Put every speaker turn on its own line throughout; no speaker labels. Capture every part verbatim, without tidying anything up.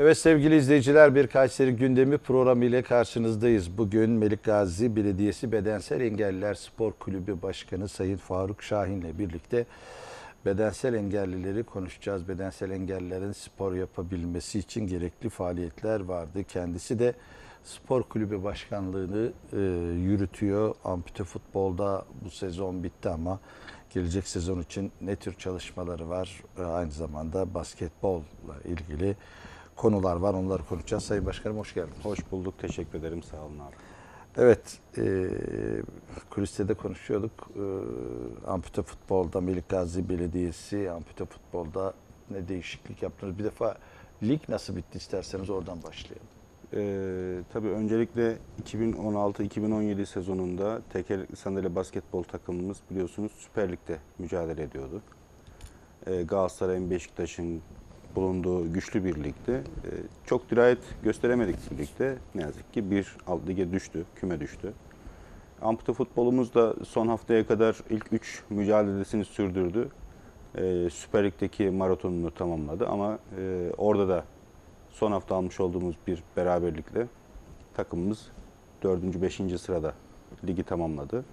Evet sevgili izleyiciler, bir Kayseri gündemi programı ile karşınızdayız. Bugün Melikgazi Belediyesi Bedensel Engelliler Spor Kulübü Başkanı Sayın Faruk Şahin ile birlikte bedensel engellileri konuşacağız. Bedensel engellilerin spor yapabilmesi için gerekli faaliyetler vardı. Kendisi de spor kulübü başkanlığını e, yürütüyor. Ampute futbolda bu sezon bitti ama gelecek sezon için ne tür çalışmaları var? E, aynı zamanda basketbolla ilgili konular var. Onları konuşacağız. Sayın Başkanım hoş geldiniz.
Hoş bulduk. Teşekkür ederim. Sağ olun abi.
Evet, e, kuliste de konuşuyorduk. E, ampute futbolda Melikgazi Belediyesi, ampute futbolda ne değişiklik yaptınız? Bir defa lig nasıl bitti isterseniz oradan başlayalım.
Ee, tabii öncelikle iki bin on altı iki bin on yedi sezonunda tekerlekli sandalye basketbol takımımız biliyorsunuz Süper Lig'de mücadele ediyordu. Ee, Galatasaray'ın, Beşiktaş'ın bulunduğu güçlü bir ligdi. Ee, çok dirayet gösteremedik bu ligde. Ne yazık ki bir alt lige düştü, küme düştü. Ampute futbolumuz da son haftaya kadar ilk üç mücadelesini sürdürdü. Ee, Süper Lig'deki maratonunu tamamladı ama e, orada da son hafta almış olduğumuz bir beraberlikle takımımız dördüncü beşinci sırada ligi tamamladı.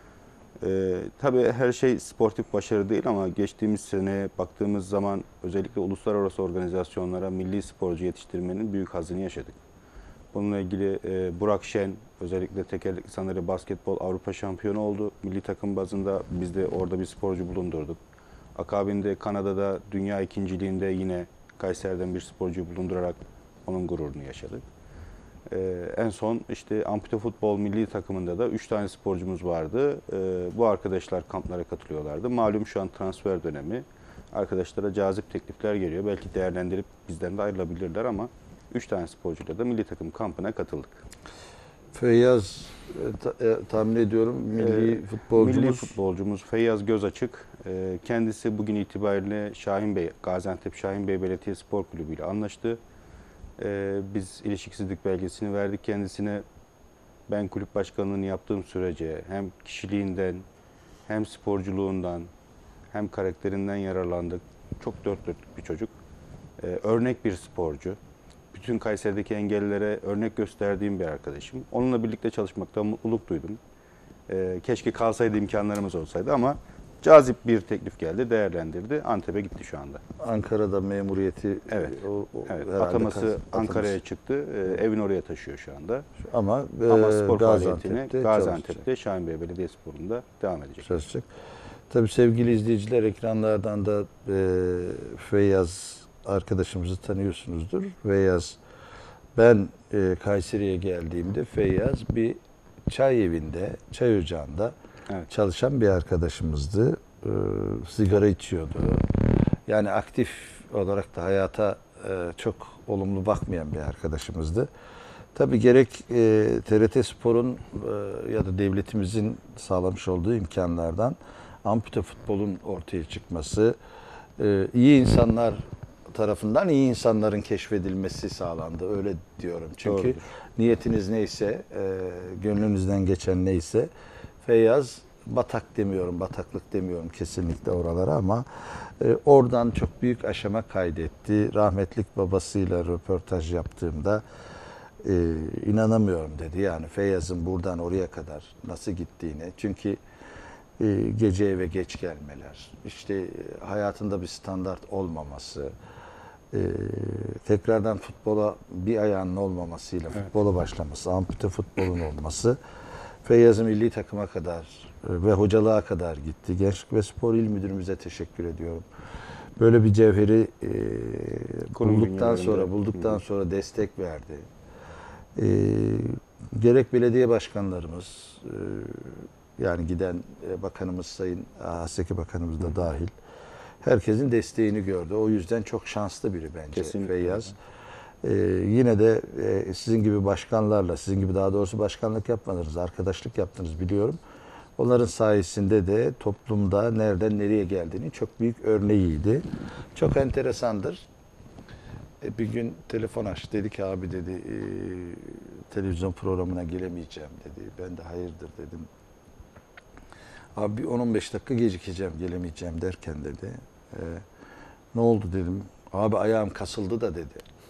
Ee, tabii her şey sportif başarı değil ama geçtiğimiz sene baktığımız zaman özellikle uluslararası organizasyonlara milli sporcu yetiştirmenin büyük hazzını yaşadık. Bununla ilgili e, Burak Şen özellikle tekerlekli sandalye basketbol Avrupa şampiyonu oldu. Milli takım bazında biz de orada bir sporcu bulundurduk. Akabinde Kanada'da dünya ikinciliğinde yine Kayseri'den bir sporcu bulundurarak onun gururunu yaşadık. Ee, en son işte ampute futbol milli takımında da üç tane sporcumuz vardı. Ee, bu arkadaşlar kamplara katılıyorlardı. Malum şu an transfer dönemi. Arkadaşlara cazip teklifler geliyor. Belki değerlendirip bizden de ayrılabilirler ama üç tane sporcuyla da milli takım kampına katıldık.
Feyyaz e, ta, e, tahmin ediyorum milli
Ee,
futbolcumuz.
Milli futbolcumuz Feyyaz Gözaçık. Ee, kendisi bugün itibariyle Şahin Bey, Gaziantep Şahin Bey Belediye Spor Kulübü ile anlaştı. Ee, biz ilişkisizlik belgesini verdik kendisine. Ben kulüp başkanlığını yaptığım sürece hem kişiliğinden hem sporculuğundan hem karakterinden yararlandık. Çok dört dörtlük bir çocuk. Ee, örnek bir sporcu. Bütün Kayseri'deki engellilere örnek gösterdiğim bir arkadaşım. Onunla birlikte çalışmaktan mutluluk duydum. Ee, keşke kalsaydı, imkanlarımız olsaydı ama cazip bir teklif geldi, değerlendirdi. Antep'e gitti şu anda.
Ankara'da memuriyeti
Evet.
o, o
Evet.
herhalde
Ataması
kas-
Ankara'ya
ataması.
çıktı. Ee, evini oraya taşıyor şu anda.
Ama, e,
Ama spor faaliyetine
Gaziantep'te
Gaziantep'te Şahin Bey Belediyespor'unda devam edecek.
çalışacak. Tabii sevgili izleyiciler, ekranlardan da e, Feyyaz arkadaşımızı tanıyorsunuzdur. Feyyaz, ben e, Kayseri'ye geldiğimde Feyyaz bir çay evinde, çay ocağında
Evet.
çalışan bir arkadaşımızdı. E, sigara içiyordu. Yani aktif olarak da hayata e, çok olumlu bakmayan bir arkadaşımızdı. Tabii gerek e, T R T Spor'un e, ya da devletimizin sağlamış olduğu imkanlardan ampute futbolun ortaya çıkması, e, iyi insanlar tarafından iyi insanların keşfedilmesi sağlandı. Öyle diyorum. Çünkü
Doğrudur.
niyetiniz neyse, e, gönlünüzden geçen neyse, Feyyaz, batak demiyorum, bataklık demiyorum kesinlikle oralara ama e, oradan çok büyük aşama kaydetti. Rahmetlik babasıyla röportaj yaptığımda e, inanamıyorum dedi. Yani Feyyaz'ın buradan oraya kadar nasıl gittiğine. Çünkü e, gece eve geç gelmeler, işte e, hayatında bir standart olmaması, e, tekrardan futbola bir ayağının olmamasıyla
Evet.
futbola başlaması, ampute futbolun olması, Feyyaz'ın milli takıma kadar e, ve hocalığa kadar gitti. Gençlik ve Spor İl Müdürümüze teşekkür ediyorum. Böyle bir cevheri e,
Kurum
bulduktan
bünyelerinde.
sonra bulduktan
Hı.
sonra destek verdi. E, gerek belediye başkanlarımız, e, yani giden e, bakanımız Sayın Haseki Bakanımız da dahil, herkesin desteğini gördü. O yüzden çok şanslı biri bence
Kesinlikle.
Feyyaz. Ee, yine de e, sizin gibi başkanlarla, sizin gibi daha doğrusu başkanlık yapmadınız, arkadaşlık yaptınız biliyorum. Onların sayesinde de toplumda nereden nereye geldiğini çok büyük örneğiydi. Çok enteresandır. E, bir gün telefon açtı, dedi ki abi dedi e, televizyon programına gelemeyeceğim dedi. Ben de hayırdır dedim. Abi on on beş dakika gecikeceğim, gelemeyeceğim derken dedi. E, ne oldu dedim. Abi ayağım kasıldı da dedi.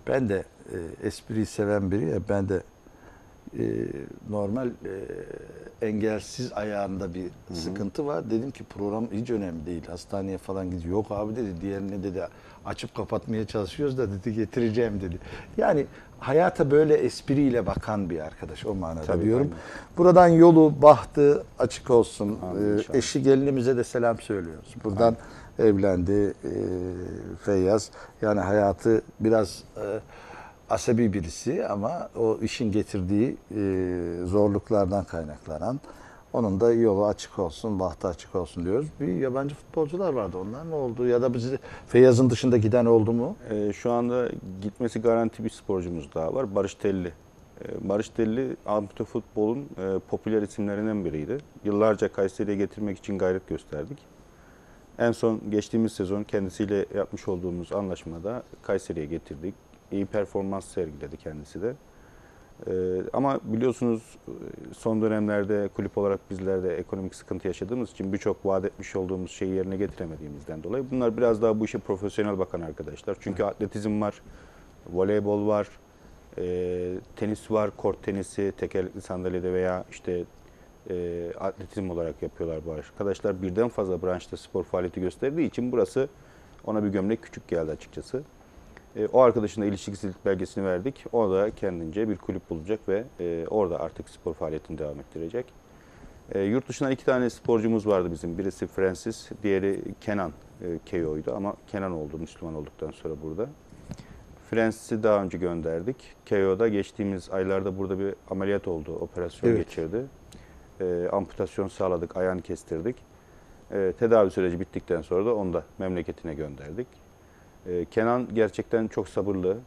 Ben de e, espriyi seven biri ya, ben de e, normal e, engelsiz ayağında bir
hı.
sıkıntı var. Dedim ki program hiç önemli değil. Hastaneye falan gidiyor. Yok abi dedi, diğerini dedi açıp kapatmaya çalışıyoruz da dedi getireceğim dedi. Yani hayata böyle espriyle bakan bir arkadaş, o manada
Tabii,
diyorum.
aynen.
Buradan yolu, bahtı açık olsun.
Amin,
Ee,
inşallah.
eşi gelinimize de selam söylüyoruz. Buradan evlendi e, Feyyaz. Yani hayatı biraz e, asabi birisi ama o işin getirdiği e, zorluklardan kaynaklanan, onun da yolu açık olsun, bahtı açık olsun diyoruz. Bir yabancı futbolcular vardı. Onlar ne oldu? Ya da bizi Feyyaz'ın dışında giden oldu mu?
Ee, şu anda gitmesi garanti bir sporcumuz daha var. Barış Telli. Ee, Barış Telli ampute futbolun e, popüler isimlerinden biriydi. Yıllarca Kayseri'ye getirmek için gayret gösterdik. En son geçtiğimiz sezon kendisiyle yapmış olduğumuz anlaşmada Kayseri'ye getirdik. İyi performans sergiledi kendisi de. Ee, ama biliyorsunuz son dönemlerde kulüp olarak bizler de ekonomik sıkıntı yaşadığımız için birçok vaat etmiş olduğumuz şeyi yerine getiremediğimizden dolayı bunlar biraz daha bu işe profesyonel bakan arkadaşlar. Çünkü atletizm var, voleybol var, e, tenis var, kort tenisi, tekerlekli sandalyede veya işte e, atletizm olarak yapıyorlar bu arkadaşlar. Birden fazla branşta spor faaliyeti gösterdiği için burası ona bir gömlek küçük geldi açıkçası. E, o arkadaşına ilişkisizlik belgesini verdik. O da kendince bir kulüp bulacak ve e, orada artık spor faaliyetini devam ettirecek. E, yurt dışından iki tane sporcumuz vardı bizim. Birisi Francis, diğeri Kenan e, Keyo'ydu ama Kenan oldu Müslüman olduktan sonra burada. Francis'i daha önce gönderdik. Keyo'da geçtiğimiz aylarda burada bir ameliyat oldu, operasyon
Evet.
geçirdi. E, amputasyon sağladık, ayağını kestirdik. E, tedavi süreci bittikten sonra da onu da memleketine gönderdik. E, Kenan gerçekten çok sabırlı.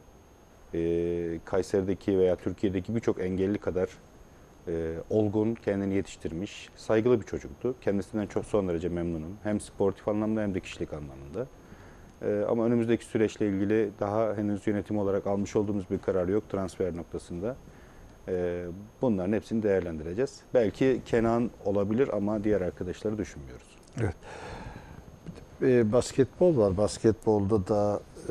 E, Kayseri'deki veya Türkiye'deki birçok engelli kadar e, olgun, kendini yetiştirmiş, saygılı bir çocuktu. Kendisinden çok son derece memnunum. Hem sportif anlamda hem de kişilik anlamında. E, ama önümüzdeki süreçle ilgili daha henüz yönetim olarak almış olduğumuz bir karar yok transfer noktasında. E, bunların hepsini değerlendireceğiz. Belki Kenan olabilir ama diğer arkadaşları düşünmüyoruz.
Evet. E, basketbol var. Basketbolda da e,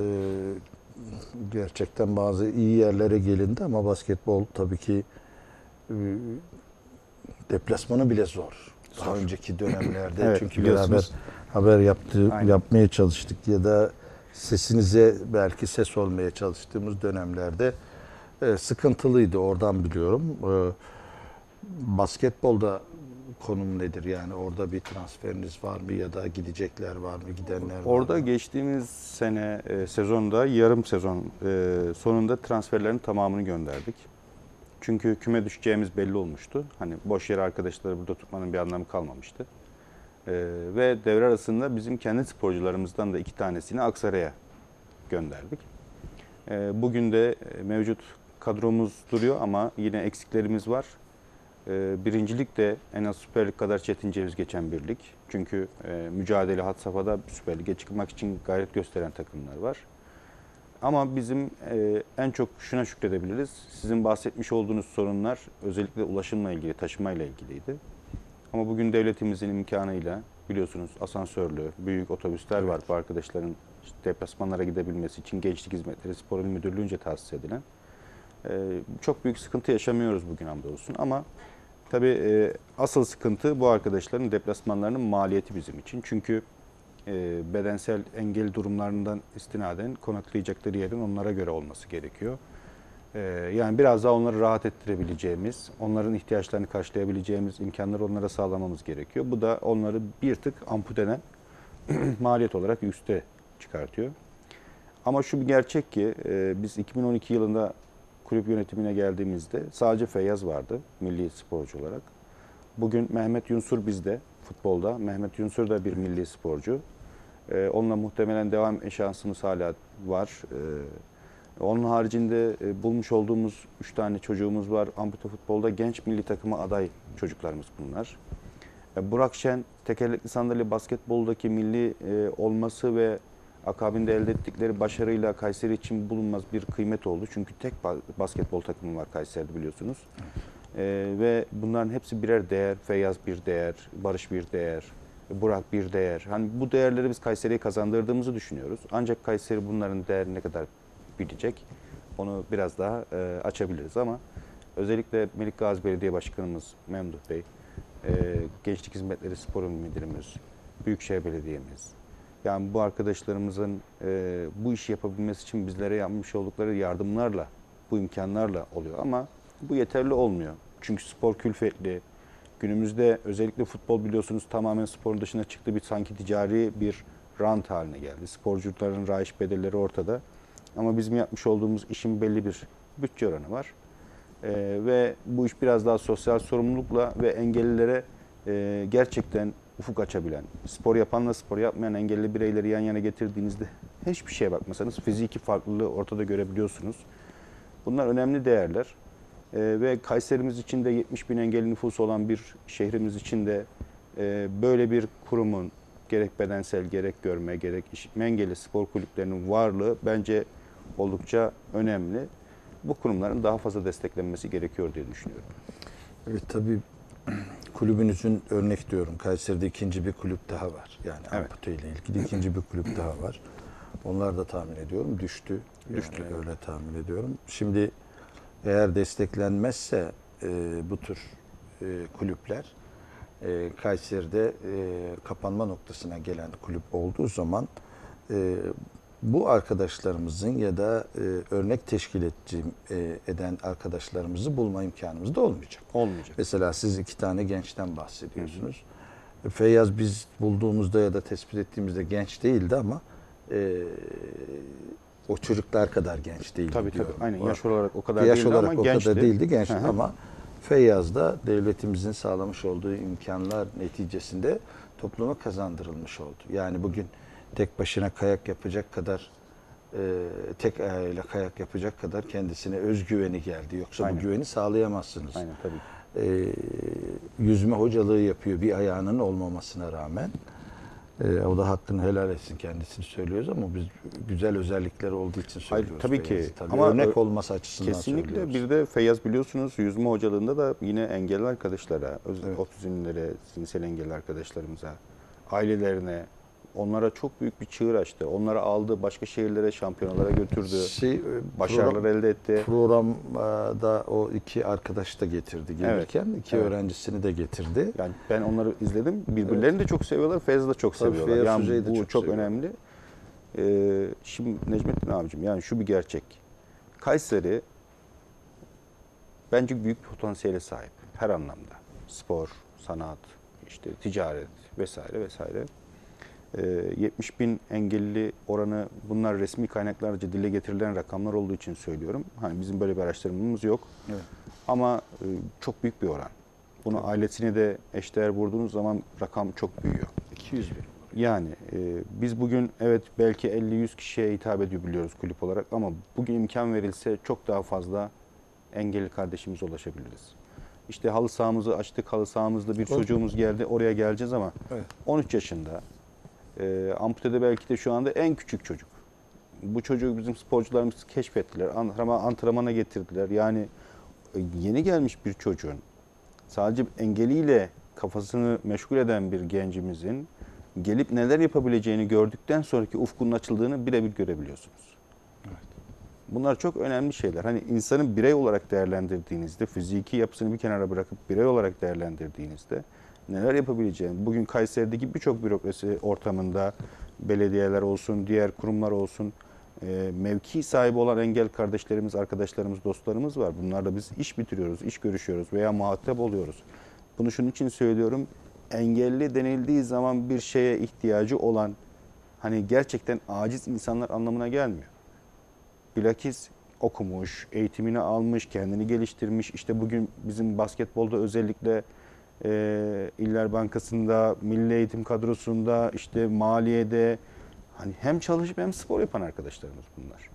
gerçekten bazı iyi yerlere gelindi ama basketbol tabii ki e, deplasmanı bile zor. Daha
Zor.
önceki dönemlerde
Evet,
çünkü
biliyorsunuz.
beraber haber yaptığı,
Aynen.
yapmaya çalıştık ya da sesinize belki ses olmaya çalıştığımız dönemlerde e, sıkıntılıydı. Oradan biliyorum. E, basketbolda konum nedir? Yani orada bir transferiniz var mı ya da gidecekler var mı, gidenler var mı?
Orada geçtiğimiz sene e, sezonda yarım sezon e, sonunda transferlerin tamamını gönderdik. Çünkü küme düşeceğimiz belli olmuştu. Hani boş yere arkadaşları burada tutmanın bir anlamı kalmamıştı. E, ve devre arasında bizim kendi sporcularımızdan da iki tanesini Aksaray'a gönderdik. E, bugün de e, mevcut kadromuz duruyor ama yine eksiklerimiz var. Birincilik de en az Süper Lig kadar çetin ceviz geçen bir lig. Çünkü e, mücadele had safhada Süper Lig'e çıkmak için gayret gösteren takımlar var. Ama bizim e, en çok şuna şükredebiliriz. Sizin bahsetmiş olduğunuz sorunlar özellikle ulaşımla ilgili, taşımayla ilgiliydi. Ama bugün devletimizin imkanıyla biliyorsunuz asansörlü, büyük otobüsler var bu arkadaşların işte deplasmanlara gidebilmesi için Gençlik Hizmetleri Spor İl Müdürlüğü'nce tahsis edilen. E, çok büyük sıkıntı yaşamıyoruz bugün hamdolsun ama tabii e, asıl sıkıntı bu arkadaşların deplasmanlarının maliyeti bizim için. Çünkü e, bedensel engel durumlarından istinaden konaklayacakları yerin onlara göre olması gerekiyor. E, yani biraz daha onları rahat ettirebileceğimiz, onların ihtiyaçlarını karşılayabileceğimiz imkanları onlara sağlamamız gerekiyor. Bu da onları bir tık amputeden maliyet olarak üste çıkartıyor. Ama şu bir gerçek ki e, biz iki bin on iki yılında kulüp yönetimine geldiğimizde sadece Feyyaz vardı milli sporcu olarak. Bugün Mehmet Yunsur bizde futbolda. Mehmet Yunsur da bir milli sporcu. Ee, onunla muhtemelen devam etme şansımız hala var. Ee, onun haricinde e, bulmuş olduğumuz üç tane çocuğumuz var. Ampute futbolda genç milli takıma aday çocuklarımız bunlar. Ee, Burak Şen tekerlekli sandalye basketboldaki milli e, olması ve akabinde elde ettikleri başarıyla Kayseri için bulunmaz bir kıymet oldu. Çünkü tek basketbol takımı var Kayseri'de biliyorsunuz. Ee, ve bunların hepsi birer değer. Feyyaz bir değer, Barış bir değer, Burak bir değer. Hani bu değerleri biz Kayseri'ye kazandırdığımızı düşünüyoruz. Ancak Kayseri bunların değerini ne kadar bilecek? onu biraz daha e, açabiliriz ama özellikle Melik Gazi Belediye Başkanımız Memduh Bey, e, Gençlik Hizmetleri Spor Müdürümüz, Büyükşehir Belediye'miz, yani bu arkadaşlarımızın e, bu işi yapabilmesi için bizlere yapmış oldukları yardımlarla, bu imkanlarla oluyor ama bu yeterli olmuyor. Çünkü spor külfetli. Günümüzde özellikle futbol biliyorsunuz tamamen sporun dışına çıktı, bir sanki ticari bir rant haline geldi. Sporcuların rayiç bedelleri ortada. Ama bizim yapmış olduğumuz işin belli bir bütçe oranı var. Ee, ve bu iş biraz daha sosyal sorumlulukla ve engellilere e, gerçekten ufuk açabilen, spor yapanla spor yapmayan engelli bireyleri yan yana getirdiğinizde hiçbir şeye bakmasanız fiziki farklılığı ortada görebiliyorsunuz. Bunlar önemli değerler. Ee, ve Kayserimiz için de yetmiş bin engelli nüfusu olan bir şehrimiz için de e, böyle bir kurumun gerek bedensel, gerek görme, gerek işitme engelli spor kulüplerinin varlığı bence oldukça önemli. Bu kurumların daha fazla desteklenmesi gerekiyor diye düşünüyorum.
Evet, tabii kulübünüzün örnek diyorum. Kayseri'de ikinci bir kulüp daha var. Yani
Evet.
ampute ile ilgili ikinci bir kulüp daha var. Onlar da tahmin ediyorum düştü.
Düştü,
Yani
evet.
öyle tahmin ediyorum. Şimdi eğer desteklenmezse e, bu tür e, kulüpler e, Kayseri'de e, kapanma noktasına gelen kulüp olduğu zaman e, bu arkadaşlarımızın ya da e, örnek teşkil ettiğim, e, eden arkadaşlarımızı bulma imkanımız da olmayacak.
Olmayacak.
Mesela siz iki tane gençten bahsediyorsunuz. Hı hı. Feyyaz biz bulduğumuzda ya da tespit ettiğimizde genç değildi ama e, o çocuklar kadar genç değildi
Tabii
diyorum.
tabii. Aynen
O,
yaş olarak o kadar
yaş
değildi
olarak
ama
o
gençti.
kadar değildi genç
Hı hı.
ama Feyyaz da devletimizin sağlamış olduğu imkanlar neticesinde topluma kazandırılmış oldu. Yani bugün tek başına kayak yapacak kadar e, tek ayağıyla kayak yapacak kadar kendisine özgüveni geldi. Yoksa
Aynen.
bu güveni sağlayamazsınız.
Aynen tabii.
E, yüzme hocalığı yapıyor bir ayağının olmamasına rağmen. E, o da hakkını helal etsin, kendisini söylüyoruz ama biz güzel özellikleri olduğu için söylüyoruz.
Hayır, tabii ki.
Feyyaz'ı. Tabii
Ama
örnek olması açısından
kesinlikle
söylüyoruz.
bir de Feyyaz biliyorsunuz yüzme hocalığında da yine engelli arkadaşlara, öz-
Evet.
otizmlilere, zihinsel engelli arkadaşlarımıza, ailelerine, onlara çok büyük bir çığır açtı. Onları aldı, başka şehirlere, şampiyonalara götürdü.
Şey, e,
Başarılar
program-
elde etti.
Programda o iki arkadaş da getirdi gelirken. iki
evet.
öğrencisini de getirdi.
Yani ben onları izledim. Birbirlerini de çok seviyorlar. Feyyaz'ı da çok
Tabii
seviyorlar.
Feyyaz
Yani
Hoca'yı da
bu
çok
çok,
seviyorlar.
önemli. Ee, şimdi Necmettin abicim, yani şu bir gerçek. Kayseri bence büyük bir potansiyele sahip her anlamda. Spor, sanat, işte ticaret vesaire vesaire. Ee, yetmiş bin engelli oranı, bunlar resmi kaynaklarca dile getirilen rakamlar olduğu için söylüyorum. Hani bizim böyle bir araştırmamız yok.
Evet.
Ama e, çok büyük bir oran. Bunu
Evet.
ailesine de eşdeğer vurduğunuz zaman rakam çok büyüyor.
iki yüz bin.
Yani e, biz bugün evet belki elli yüz kişiye hitap edebiliyoruz kulüp olarak ama bugün imkan verilse çok daha fazla engelli kardeşimize ulaşabiliriz. İşte halı sahamızı açtık, halı sahamızda bir
Oldu.
çocuğumuz geldi, oraya geleceğiz ama
Evet.
on üç yaşında, e, amputede belki de şu anda en küçük çocuk. Bu çocuğu bizim sporcularımız keşfettiler, antrenman, antrenmana getirdiler. Yani e, yeni gelmiş bir çocuğun, sadece engeliyle kafasını meşgul eden bir gencimizin gelip neler yapabileceğini gördükten sonraki ufkunun açıldığını birebir görebiliyorsunuz.
Evet.
Bunlar çok önemli şeyler. Hani insanın birey olarak değerlendirdiğinizde, fiziki yapısını bir kenara bırakıp birey olarak değerlendirdiğinizde neler yapabileceğini, bugün Kayseri'deki birçok bürokrasi ortamında belediyeler olsun, diğer kurumlar olsun, e, mevki sahibi olan engel kardeşlerimiz, arkadaşlarımız, dostlarımız var. Bunlarla biz iş bitiriyoruz, iş görüşüyoruz veya muhatap oluyoruz. Bunu şunun için söylüyorum. Engelli denildiği zaman bir şeye ihtiyacı olan, hani gerçekten aciz insanlar anlamına gelmiyor. Bilakis okumuş, eğitimini almış, kendini geliştirmiş. İşte bugün bizim basketbolda özellikle e, İller Bankası'nda, Milli Eğitim kadrosunda, işte maliyede hani hem çalışıp hem spor yapan arkadaşlarımız bunlar.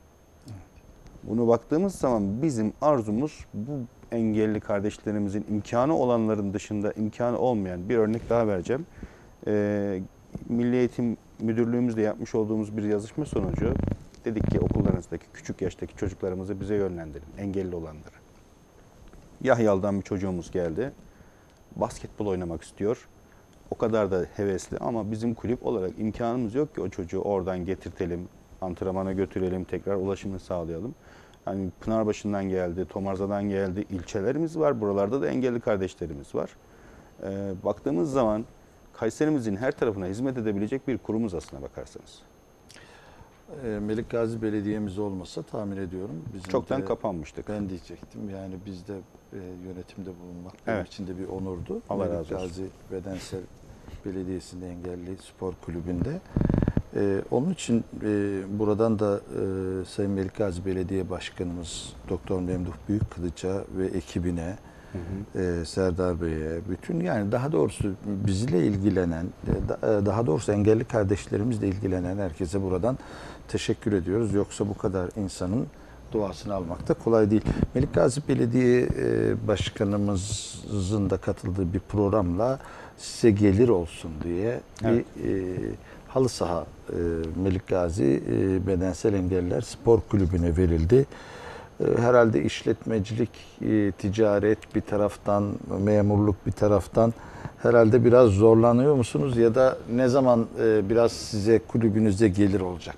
Bunu baktığımız zaman bizim arzumuz bu engelli kardeşlerimizin imkanı olanların dışında imkanı olmayan, bir örnek daha vereceğim. Ee, Milli Eğitim Müdürlüğümüzle yapmış olduğumuz bir yazışma sonucu dedik ki okullarınızdaki küçük yaştaki çocuklarımızı bize yönlendirin, engelli olanları. Yahyalı'dan bir çocuğumuz geldi. Basketbol oynamak istiyor. O kadar da hevesli ama bizim kulüp olarak imkanımız yok ki o çocuğu oradan getirtelim, antrenmana götürelim, tekrar ulaşımını sağlayalım. Hani Pınarbaşı'ndan geldi, Tomarza'dan geldi, ilçelerimiz var. Buralarda da engelli kardeşlerimiz var. Ee, baktığımız zaman Kayserimizin her tarafına hizmet edebilecek bir kurumuz aslına bakarsanız.
E, Melik Gazi Belediye'miz olmasa tahmin ediyorum. Bizim
Çoktan
de,
kapanmıştık.
Ben diyecektim. Yani bizde e, yönetimde bulunmak benim
Evet.
için de bir onurdu.
Allah
Melik
razı olsun.
Gazi Bedensel Belediyesi'nde engelli spor kulübünde. E, onun için e, buradan da e, Sayın Melik Gazi Belediye Başkanımız Doktor Memduh Büyükkılıç'a ve ekibine,
Hı hı.
e, Serdar Bey'e, bütün yani daha doğrusu bizle ilgilenen, e, da- e, daha doğrusu engelli kardeşlerimizle ilgilenen herkese buradan teşekkür ediyoruz. Yoksa bu kadar insanın duasını almak da kolay değil. Melik Gazi Belediye e, Başkanımızın da katıldığı bir programla size gelir olsun diye
Evet.
bir e, halı saha e, Melik Gazi e, Bedensel Engelliler Spor Kulübü'ne verildi. E, herhalde işletmecilik, e, ticaret bir taraftan, memurluk bir taraftan herhalde biraz zorlanıyor musunuz ya da ne zaman e, biraz size kulübünüze gelir olacak?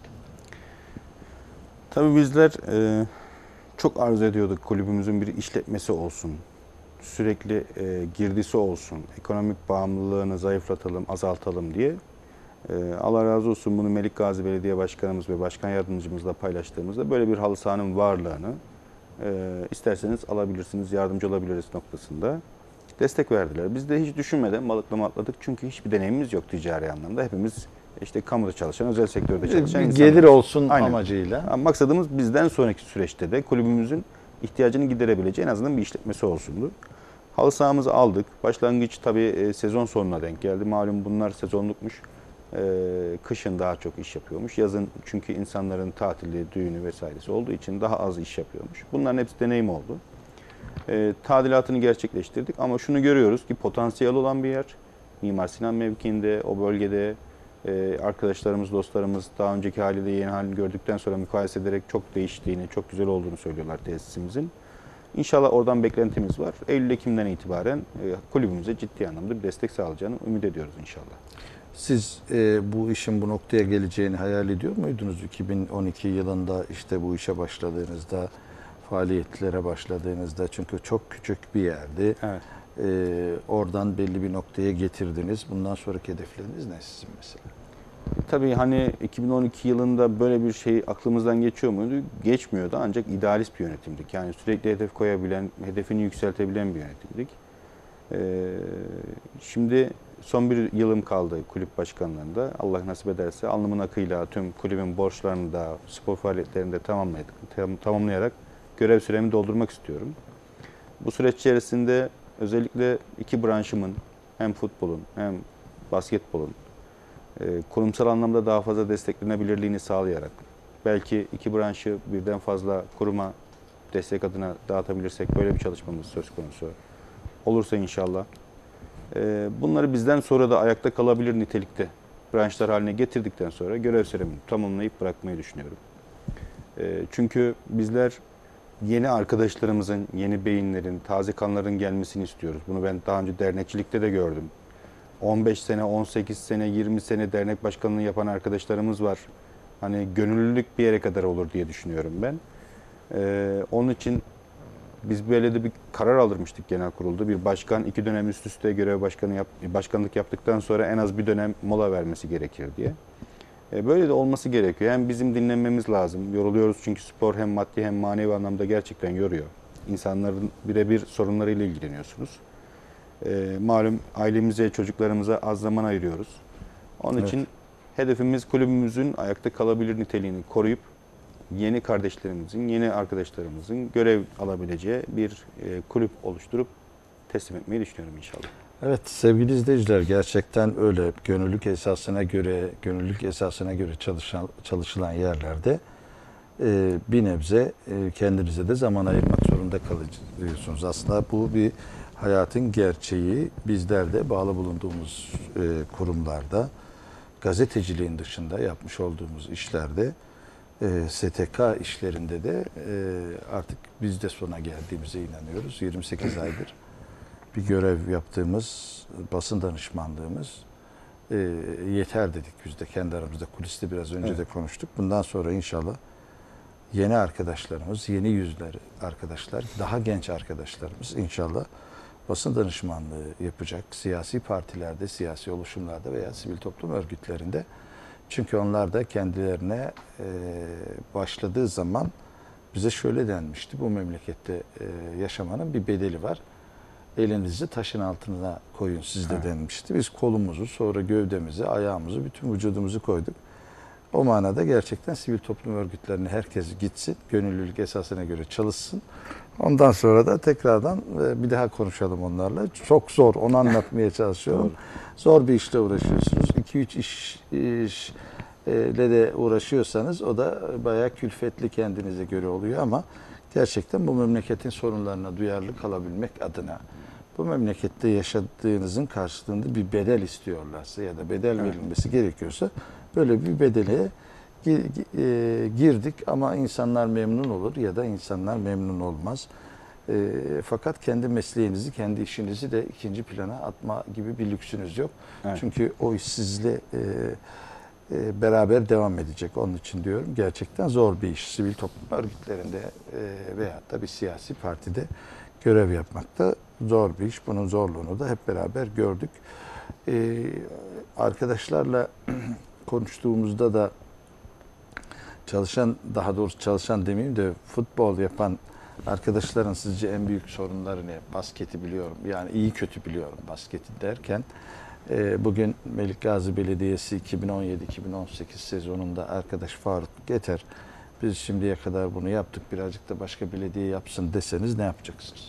Tabii bizler e, çok arzu ediyorduk kulübümüzün bir işletmesi olsun. Sürekli e, girdisi olsun. Ekonomik bağımlılığını zayıflatalım, azaltalım diye. E, Allah razı olsun bunu Melik Gazi Belediye Başkanımız ve Başkan Yardımcımızla paylaştığımızda böyle bir halı sahanın varlığını e, isterseniz alabilirsiniz, yardımcı olabiliriz noktasında destek verdiler. Biz de hiç düşünmeden balıklama atladık çünkü hiçbir deneyimimiz yok ticari anlamda. Hepimiz işte kamuda çalışan, özel sektörde çalışan
Bir
insanlar.
gelir olsun
Aynen.
amacıyla.
Ama maksadımız bizden sonraki süreçte de kulübümüzün ihtiyacını giderebileceği en azından bir işletmesi olsundu. Halı sahamızı aldık. Başlangıç tabii e, sezon sonuna denk geldi. Malum bunlar sezonlukmuş. E, kışın daha çok iş yapıyormuş. Yazın çünkü insanların tatili, düğünü vesairesi olduğu için daha az iş yapıyormuş. Bunların hepsi deneyim oldu. E, tadilatını gerçekleştirdik ama şunu görüyoruz ki potansiyel olan bir yer. Mimar Sinan mevkiinde, o bölgede e, arkadaşlarımız, dostlarımız daha önceki haliyle yeni halini gördükten sonra mukayese ederek çok değiştiğini, çok güzel olduğunu söylüyorlar tesisimizin. İnşallah oradan beklentimiz var. Eylül-Ekim'den itibaren e, kulübümüze ciddi anlamda bir destek sağlayacağını ümit ediyoruz inşallah.
Siz e, bu işin bu noktaya geleceğini hayal ediyor muydunuz? iki bin on iki yılında işte bu işe başladığınızda, faaliyetlere başladığınızda çünkü çok küçük bir yerdi.
Evet.
E, oradan belli bir noktaya getirdiniz. Bundan sonraki hedefleriniz ne sizin mesela?
Tabii hani iki bin on iki yılında böyle bir şey aklımızdan geçiyor muydu? Geçmiyordu ancak idealist bir yönetimdik. Yani sürekli hedef koyabilen, hedefini yükseltebilen bir yönetimdik. Ee, şimdi son bir yılım kaldı kulüp başkanlığında. Allah nasip ederse alnımın akıyla tüm kulübün borçlarını da spor faaliyetlerini de tamamlayarak, tamamlayarak görev süremi doldurmak istiyorum. Bu süreç içerisinde özellikle iki branşımın hem futbolun hem basketbolun e, kurumsal anlamda daha fazla desteklenebilirliğini sağlayarak belki iki branşı birden fazla kuruma destek adına dağıtabilirsek böyle bir çalışmamız söz konusu olursa inşallah. E, bunları bizden sonra da ayakta kalabilir nitelikte branşlar haline getirdikten sonra görev süremi tamamlayıp bırakmayı düşünüyorum. E, çünkü bizler yeni arkadaşlarımızın, yeni beyinlerin, taze kanların gelmesini istiyoruz. Bunu ben daha önce dernekçilikte de gördüm. on beş sene, on sekiz sene, yirmi sene dernek başkanlığı yapan arkadaşlarımız var. Hani gönüllülük bir yere kadar olur diye düşünüyorum ben. Ee, onun için biz böyle de bir karar aldırmıştık genel kurulda. Bir başkan iki dönem üst üste görev başkanı yap, başkanlık yaptıktan sonra en az bir dönem mola vermesi gerekir diye. Ee, böyle de olması gerekiyor. Hem bizim dinlenmemiz lazım. Yoruluyoruz çünkü spor hem maddi hem manevi anlamda gerçekten yoruyor. İnsanların birebir sorunlarıyla ilgileniyorsunuz. E, malum ailemize, çocuklarımıza az zaman ayırıyoruz. Onun
Evet.
için hedefimiz kulübümüzün ayakta kalabilir niteliğini koruyup yeni kardeşlerimizin, yeni arkadaşlarımızın görev alabileceği bir e, kulüp oluşturup teslim etmeyi düşünüyorum inşallah.
Evet sevgili izleyiciler gerçekten öyle gönüllülük esasına göre gönüllülük esasına göre çalışan, çalışılan yerlerde e, bir nebze e, kendinize de zaman ayırmak zorunda kalıyorsunuz. Aslında bu bir hayatın gerçeği. Bizler de bağlı bulunduğumuz e, kurumlarda gazeteciliğin dışında yapmış olduğumuz işlerde e, S T K işlerinde de e, artık biz de sona geldiğimize inanıyoruz. yirmi sekiz aydır bir görev yaptığımız basın danışmanlığımız e, yeter dedik biz de kendi aramızda kuliste biraz önce
Evet.
de konuştuk. Bundan sonra inşallah yeni arkadaşlarımız, yeni yüzler arkadaşlar, daha genç arkadaşlarımız inşallah basın danışmanlığı yapacak. Siyasi partilerde, siyasi oluşumlarda veya sivil toplum örgütlerinde. Çünkü onlar da kendilerine e, başladığı zaman bize şöyle denmişti. Bu memlekette e, yaşamanın bir bedeli var. Elinizi taşın altına koyun sizde evet. denmişti. Biz kolumuzu, sonra gövdemizi, ayağımızı, bütün vücudumuzu koyduk. O manada gerçekten sivil toplum örgütlerine herkes gitsin, gönüllülük esasına göre çalışsın. Ondan sonra da tekrardan bir daha konuşalım onlarla. Çok zor, onu anlatmaya çalışıyorum. Zor bir işle uğraşıyorsunuz. iki üç iş, işle de uğraşıyorsanız o da bayağı külfetli kendinize göre oluyor ama gerçekten bu memleketin sorunlarına duyarlı kalabilmek adına bu memlekette yaşadığınızın karşılığında bir bedel istiyorlarsa ya da bedel verilmesi gerekiyorsa böyle bir bedele girdik ama insanlar memnun olur ya da insanlar memnun olmaz. E, fakat kendi mesleğinizi, kendi işinizi de ikinci plana atma gibi bir lüksünüz yok. Evet. Çünkü o iş sizle e, e, beraber devam edecek. Onun için diyorum gerçekten zor bir iş. Sivil toplum örgütlerinde e, veyahut da bir siyasi partide görev yapmak da zor bir iş. Bunun zorluğunu da hep beraber gördük. E, arkadaşlarla konuştuğumuzda da çalışan, daha doğrusu çalışan demeyeyim de futbol yapan arkadaşların sizce en büyük sorunları ne? Basketi biliyorum. Yani iyi kötü biliyorum basketi derken. E, bugün Melikgazi Belediyesi iki bin on yedi iki bin on sekiz sezonunda arkadaş Faruk Geter biz şimdiye kadar bunu yaptık birazcık da başka belediye yapsın deseniz ne yapacaksınız?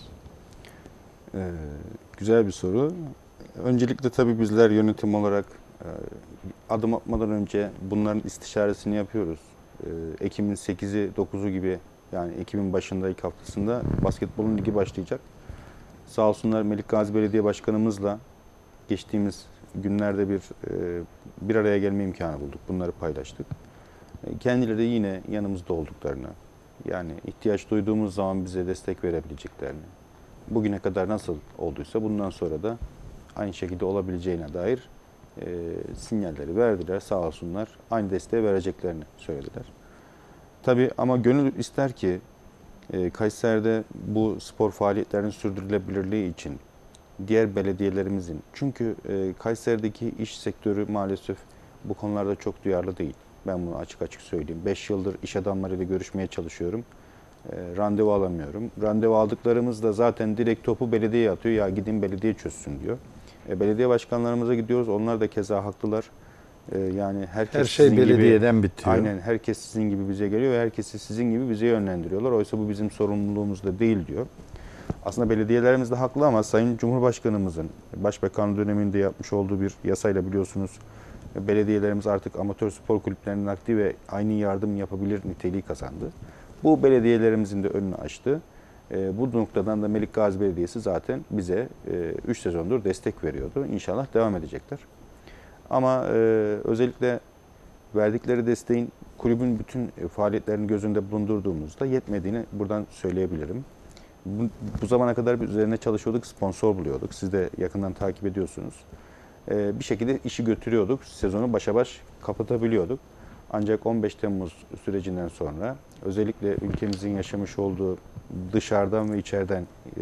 Ee, güzel bir soru. Öncelikle tabii bizler yönetim olarak e, adım atmadan önce bunların istişaresini yapıyoruz. E, Ekim'in sekizi dokuzu gibi yani Ekim'in başında ilk haftasında basketbolun ligi başlayacak. Sağ olsunlar Melikgazi Belediye Başkanımızla geçtiğimiz günlerde bir e, bir araya gelme imkanı bulduk. Bunları paylaştık. E, kendileri yine yanımızda olduklarını, yani ihtiyaç duyduğumuz zaman bize destek verebileceklerini, bugüne kadar nasıl olduysa bundan sonra da aynı şekilde olabileceğine dair e, sinyalleri verdiler. Sağ olsunlar. Aynı desteği vereceklerini söylediler. Tabii ama gönül ister ki e, Kayseri'de bu spor faaliyetlerinin sürdürülebilirliği için diğer belediyelerimizin, çünkü e, Kayseri'deki iş sektörü maalesef bu konularda çok duyarlı değil. Ben bunu açık açık söyleyeyim. beş yıldır iş adamlarıyla görüşmeye çalışıyorum. E, randevu alamıyorum. Randevu aldıklarımız da zaten direkt topu belediyeye atıyor. Ya gidin belediye çözsün diyor. E, belediye başkanlarımıza gidiyoruz. Onlar da keza haklılar. E, yani herkes
her şey belediyeden gibi, bitiyor.
Aynen herkes sizin gibi bize geliyor ve herkesi sizin gibi bize yönlendiriyorlar. Oysa bu bizim sorumluluğumuz da değil diyor. Aslında belediyelerimiz de haklı ama Sayın Cumhurbaşkanımızın Başbakan döneminde yapmış olduğu bir yasayla biliyorsunuz belediyelerimiz artık amatör spor kulüplerinin aktif ve aynı yardım yapabilir niteliği kazandı. Bu belediyelerimizin de önünü açtı. E, bu noktadan da Melikgazi Belediyesi zaten bize üç e, sezondur destek veriyordu. İnşallah devam edecekler. Ama e, özellikle verdikleri desteğin kulübün bütün faaliyetlerini göz önünde bulundurduğumuzda yetmediğini buradan söyleyebilirim. Bu, bu zamana kadar bir üzerine çalışıyorduk, sponsor buluyorduk. Siz de yakından takip ediyorsunuz. Ee, bir şekilde işi götürüyorduk, sezonu başa baş kapatabiliyorduk. Ancak on beş Temmuz sürecinden sonra özellikle ülkemizin yaşamış olduğu dışarıdan ve içeriden e,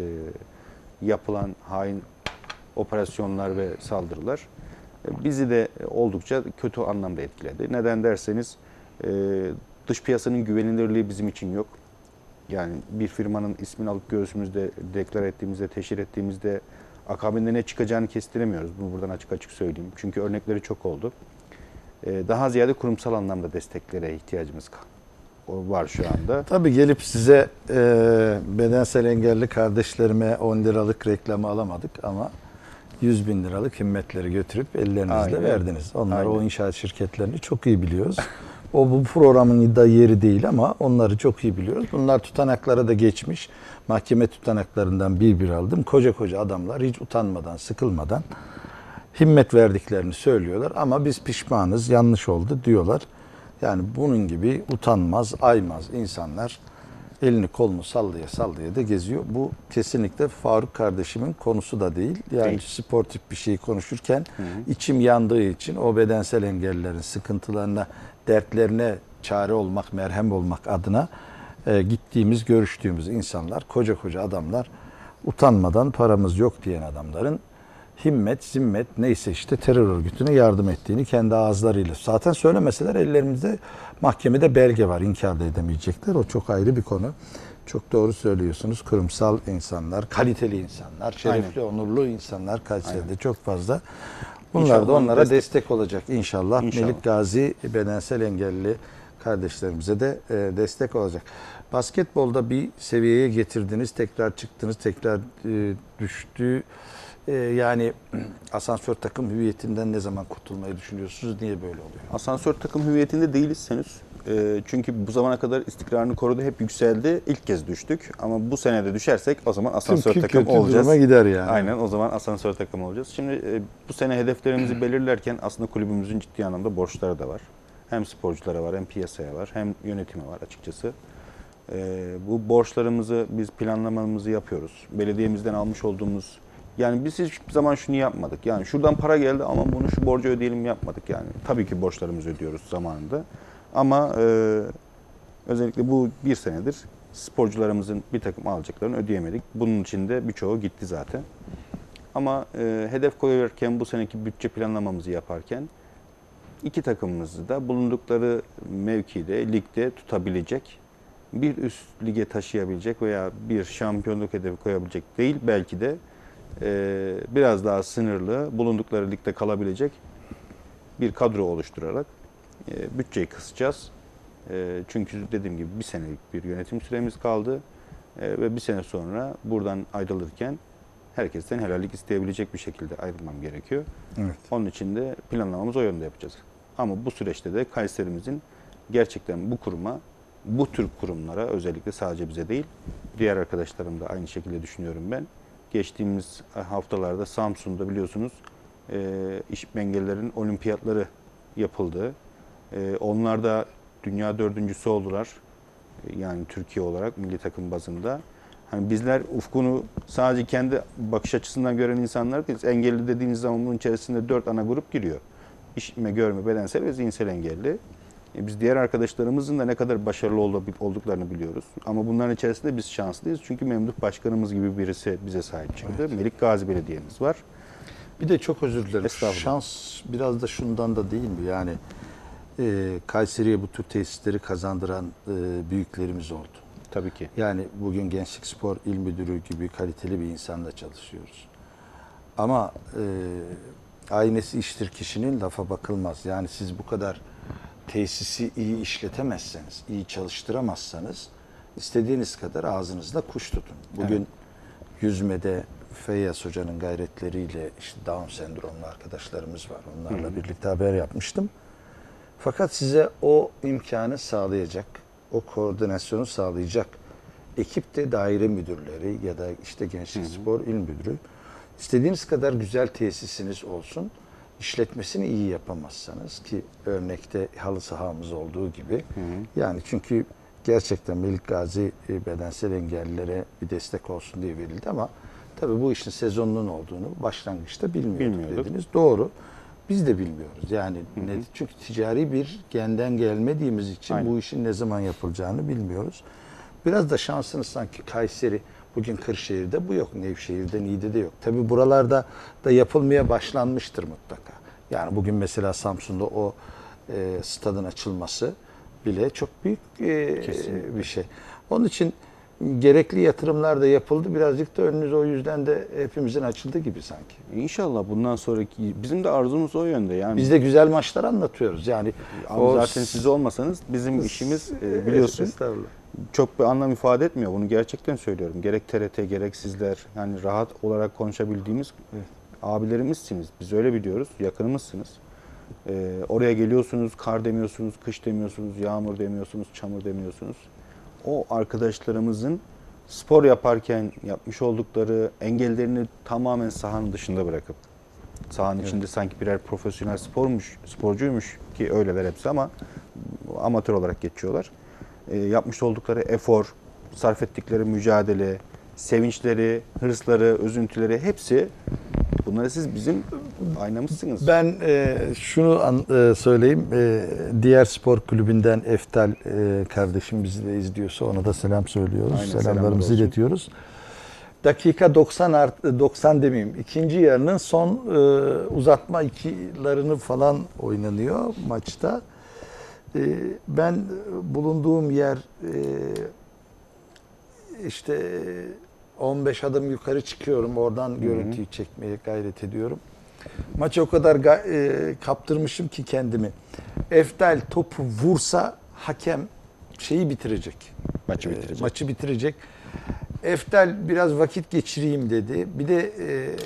yapılan hain operasyonlar ve saldırılar e, bizi de oldukça kötü anlamda etkiledi. Neden derseniz e, dış piyasanın güvenilirliği bizim için yok. Yani bir firmanın ismini alıp göğsümüzde deklar ettiğimizde, teşhir ettiğimizde akabinde ne çıkacağını kestiremiyoruz. Bunu buradan açık açık söyleyeyim. Çünkü örnekleri çok oldu. Daha ziyade kurumsal anlamda desteklere ihtiyacımız var şu anda.
Tabii gelip size e, bedensel engelli kardeşlerime on liralık reklamı alamadık ama yüz bin liralık himmetleri götürüp ellerinizle Aynen. verdiniz. Onlar Aynen. o inşaat şirketlerini çok iyi biliyoruz. O bu programın da yeri değil ama onları çok iyi biliyoruz. Bunlar tutanaklara da geçmiş. Mahkeme tutanaklarından bir bir aldım. Koca koca adamlar hiç utanmadan, sıkılmadan himmet verdiklerini söylüyorlar. Ama biz pişmanız, yanlış oldu diyorlar. Yani bunun gibi utanmaz, aymaz insanlar elini kolunu sallaya sallaya da geziyor. Bu kesinlikle Faruk kardeşimin konusu da değil. Yani değil. Sportif bir şey konuşurken hı hı. içim yandığı için o bedensel engellilerin sıkıntılarına, dertlerine çare olmak, merhem olmak adına e, gittiğimiz, görüştüğümüz insanlar, koca koca adamlar, utanmadan paramız yok diyen adamların himmet, zimmet neyse işte terör örgütüne yardım ettiğini kendi ağızlarıyla. Zaten söylemeseler ellerimizde mahkemede belge var. İnkar da edemeyecekler. O çok ayrı bir konu. Çok doğru söylüyorsunuz. Kurumsal insanlar, kaliteli insanlar, şerefli, Aynen. onurlu insanlar Kayseri'de Aynen. çok fazla. Bunlar İnşallah da onlara destek, destek olacak inşallah. İnşallah. Melik Gazi bedensel engelli kardeşlerimize de e, destek olacak. Basketbolda bir seviyeye getirdiniz, tekrar çıktınız, tekrar e, düştü. E, yani asansör takım hüviyetinden ne zaman kurtulmayı düşünüyorsunuz? Niye böyle oluyor?
Asansör takım hüviyetinde değiliz henüz. E, çünkü bu zamana kadar istikrarını korudu, hep yükseldi. İlk kez düştük ama bu sene de düşersek o zaman asansör Tüm takım olacağız.
Duruma gider yani.
Aynen, o zaman asansör takım olacağız. Şimdi e, bu sene hedeflerimizi belirlerken aslında kulübümüzün ciddi anlamda borçları da var. Hem sporculara var, hem piyasaya var, hem yönetime var açıkçası. Ee, bu borçlarımızı biz planlamamızı yapıyoruz. Belediyemizden almış olduğumuz, yani biz hiçbir zaman şunu yapmadık. Yani şuradan para geldi ama bunu şu borcu ödeyelim yapmadık yani. Tabii ki borçlarımızı ödüyoruz zamanında. Ama e, özellikle bu bir senedir sporcularımızın bir takım alacaklarını ödeyemedik. Bunun için de birçoğu gitti zaten. Ama e, hedef koyarken, bu seneki bütçe planlamamızı yaparken iki takımımızı da bulundukları mevkide, ligde tutabilecek, bir üst lige taşıyabilecek veya bir şampiyonluk hedefi koyabilecek değil, belki de e, biraz daha sınırlı, bulundukları ligde kalabilecek bir kadro oluşturarak e, bütçeyi kısacağız. E, çünkü dediğim gibi bir senelik bir yönetim süremiz kaldı e, ve bir sene sonra buradan ayrılırken herkesten helallik isteyebilecek bir şekilde ayrılmam gerekiyor. Evet. Onun için de planlamamızı o yönde yapacağız. Ama bu süreçte de Kayserimizin gerçekten bu kuruma, bu tür kurumlara, özellikle sadece bize değil, diğer arkadaşlarım da aynı şekilde düşünüyorum ben. Geçtiğimiz haftalarda Samsun'da biliyorsunuz e, işitme engellilerin olimpiyatları yapıldı. E, onlar da dünya dördüncüsü oldular. E, yani Türkiye olarak milli takım bazında. Hani bizler ufkunu sadece kendi bakış açısından gören insanlar değiliz. Engelli dediğiniz zaman bunun içerisinde dört ana grup giriyor. İşitme, görme, bedensel ve zihinsel engelli. E biz diğer arkadaşlarımızın da ne kadar başarılı olduklarını biliyoruz. Ama bunların içerisinde biz şanslıyız. Çünkü Memduh Başkanımız gibi birisi bize sahip çıktı. Evet. Melik Gazi Belediye'miz var.
Bir de çok özür dilerim. Şans biraz da şundan da değil mi? Yani e, Kayseri'ye bu tür tesisleri kazandıran e, büyüklerimiz oldu.
Tabii ki.
Yani bugün Gençlik Spor İl Müdürü gibi kaliteli bir insanla çalışıyoruz. Ama e, aynesi iştir kişinin, lafa bakılmaz. Yani siz bu kadar tesisi iyi işletemezseniz, iyi çalıştıramazsanız istediğiniz kadar ağzınızda kuş tutun. Bugün evet. yüzmede Feyyaz Hoca'nın gayretleriyle işte Down sendromlu arkadaşlarımız var. Onlarla Hı-hı. birlikte haber yapmıştım. Fakat size o imkanı sağlayacak, o koordinasyonu sağlayacak ekip de daire müdürleri ya da işte Gençlik Spor İl Müdürü. İstediğiniz kadar güzel tesisiniz olsun. İşletmesini iyi yapamazsanız, ki örnekte halı sahamız olduğu gibi, hı hı. yani çünkü gerçekten Melik Gazi bedensel engellilere bir destek olsun diye verildi ama tabii bu işin sezonunun olduğunu başlangıçta bilmiyorduk, bilmiyorduk. dediniz. Doğru. Biz de bilmiyoruz. Yani hı hı. Ne, çünkü ticari bir genden gelmediğimiz için Aynen. bu işin ne zaman yapılacağını bilmiyoruz. Biraz da şansınız sanki Kayseri, bugün Kırşehir'de bu yok, Nevşehir'de, Niğde'de yok. Tabii buralarda da yapılmaya başlanmıştır mutlaka. Yani bugün mesela Samsun'da o e, stadın açılması bile çok büyük e, bir şey. Onun için gerekli yatırımlar da yapıldı. Birazcık da önünüz o yüzden de hepimizin açıldı gibi sanki.
İnşallah bundan sonraki, bizim de arzumuz o yönde. Yani
biz de güzel maçlar anlatıyoruz. Yani
o, zaten siz olmasanız bizim işimiz e, biliyorsun. Çok bir anlam ifade etmiyor. Bunu gerçekten söylüyorum. Gerek T R T, gerek sizler, yani rahat olarak konuşabildiğimiz evet. abilerimizsiniz. Biz öyle biliyoruz. Yakınımızsınız. Ee, oraya geliyorsunuz, kar demiyorsunuz, kış demiyorsunuz, yağmur demiyorsunuz, çamur demiyorsunuz. O arkadaşlarımızın spor yaparken yapmış oldukları engellerini tamamen sahanın dışında bırakıp, sahanın evet. içinde sanki birer profesyonel spormuş, sporcuymuş ki öyleler hepsi ama amatör olarak geçiyorlar. E, yapmış oldukları efor, sarf ettikleri mücadele, sevinçleri, hırsları, üzüntüleri hepsi, bunları siz bizim aynamışsınız.
Ben e, şunu an, e, söyleyeyim. E, diğer spor kulübünden Eftal e, kardeşim bizi de izliyorsa ona da selam söylüyoruz.
Aynen, selamlar
Selamlarımızı
olsun.
iletiyoruz. Dakika doksan art, doksan demeyeyim. İkinci yarının son e, uzatma ikilerini falan oynanıyor maçta. E, ben bulunduğum yer e, işte on beş adım yukarı çıkıyorum. Oradan
Hı hı.
görüntüyü çekmeye gayret ediyorum. Maçı o kadar ga- e, kaptırmışım ki kendimi. Eftal topu vursa hakem şeyi bitirecek.
Maçı
E,
bitirecek.
maçı bitirecek. Eftal biraz vakit geçireyim dedi. Bir de e,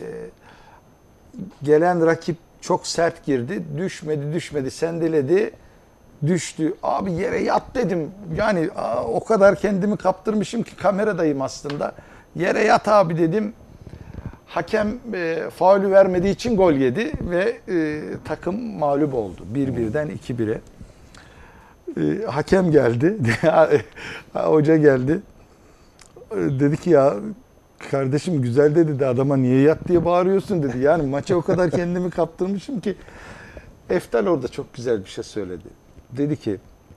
gelen rakip çok sert girdi. Düşmedi, düşmedi, sendeledi. Düştü. Abi yere yat dedim. Yani aa, o kadar kendimi kaptırmışım ki kameradayım aslında. Yere yat abi dedim. Hakem e, faulü vermediği için gol yedi ve e, takım mağlup oldu. bir birden iki bire. E, hakem geldi. Hoca geldi. E, dedi ki ya kardeşim güzel de dedi adama niye yat diye bağırıyorsun dedi. Yani maça o kadar kendimi kaptırmışım ki. Eftal orada çok güzel bir şey söyledi. Dedi ki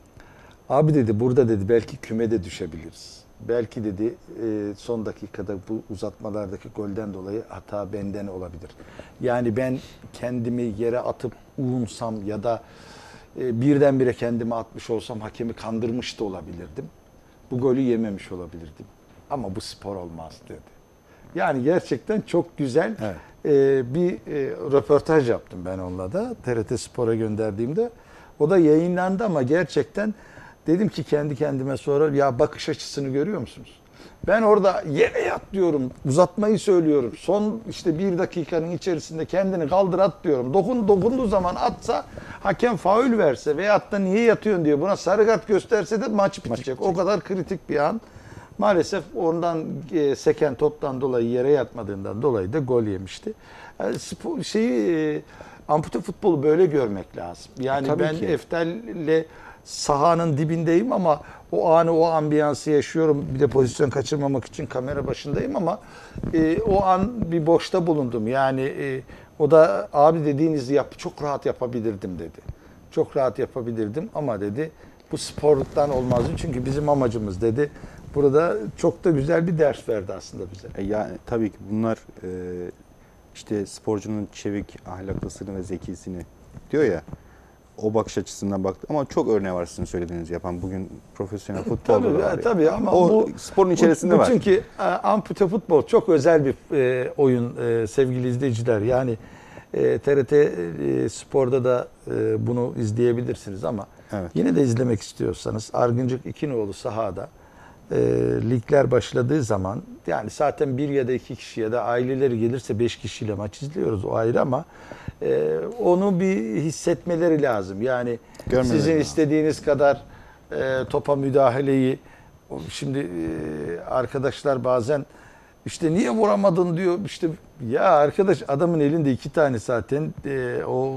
abi dedi burada dedi belki kümede düşebiliriz. Belki dedi e, son dakikada bu uzatmalardaki golden dolayı hata benden olabilir. Yani ben kendimi yere atıp uğunsam ya da e, birdenbire kendimi atmış olsam hakemi kandırmış da olabilirdim. Bu golü yememiş olabilirdim. Ama bu spor olmaz dedi. Yani gerçekten çok güzel
Evet.
e, bir e, röportaj yaptım ben onunla da. T R T Spor'a gönderdiğimde. O da yayınlandı ama gerçekten dedim ki kendi kendime sonra ya bakış açısını görüyor musunuz? Ben orada yere yat diyorum, uzatmayı söylüyorum. Son işte bir dakikanın içerisinde kendini kaldır at diyorum. Dokun, dokunduğu zaman atsa hakem faul verse veyahut da niye yatıyorsun diyor. Buna sarı kart gösterse de maç bitecek. O kadar kritik bir an. Maalesef ondan e, seken toptan dolayı yere yatmadığından dolayı da gol yemişti. Yani spor, şeyi e, ampute futbolu böyle görmek lazım. Yani
Tabii
ben
ki.
Eftel'le sahanın dibindeyim ama o anı, o ambiyansı yaşıyorum. Bir de pozisyon kaçırmamak için kamera başındayım ama e, o an bir boşta bulundum. Yani e, o da abi dediğinizi yap, çok rahat yapabilirdim dedi. Çok rahat yapabilirdim ama dedi bu sporluktan olmazdı. Çünkü bizim amacımız dedi. Burada çok da güzel bir ders verdi aslında bize.
E yani tabii ki bunlar e, işte sporcunun çevik, ahlaklısını ve zekisini diyor ya. O bakış açısından baktı ama çok örneği var sizin söylediğiniz yapan bugün profesyonel futbolda
Tabii,
da var.
tabii ama
o
bu
sporun içerisinde
bu, bu
var.
çünkü e, ampute futbol çok özel bir e, oyun e, sevgili izleyiciler. Yani e, T R T e, Spor'da da e, bunu izleyebilirsiniz ama
Evet.
yine de izlemek istiyorsanız Argıncık İkinoğlu sahada e, ligler başladığı zaman yani zaten bir ya da iki kişi ya da aileleri gelirse beş kişiyle maç izliyoruz o ayrı ama e, onu bir hissetmeleri lazım. Yani
Görmeleri
sizin
lazım.
istediğiniz kadar e, topa müdahaleyi şimdi e, arkadaşlar bazen işte niye vuramadın diyor işte ya arkadaş adamın elinde iki tane zaten e, o